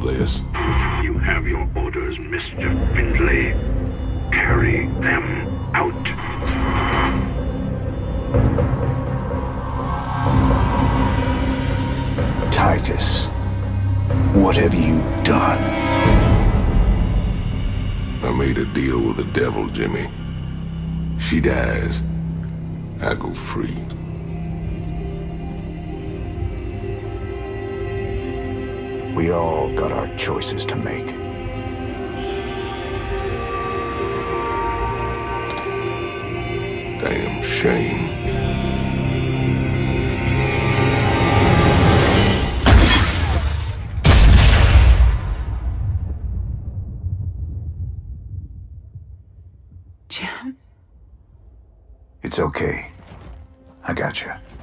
this. You have your orders, Mr. Findlay. Carry them out. Titus, what have you done? I made a deal with the devil, Jimmy. She dies, I go free. We all got our choices to make. Damn shame. Jim? It's okay. I got you.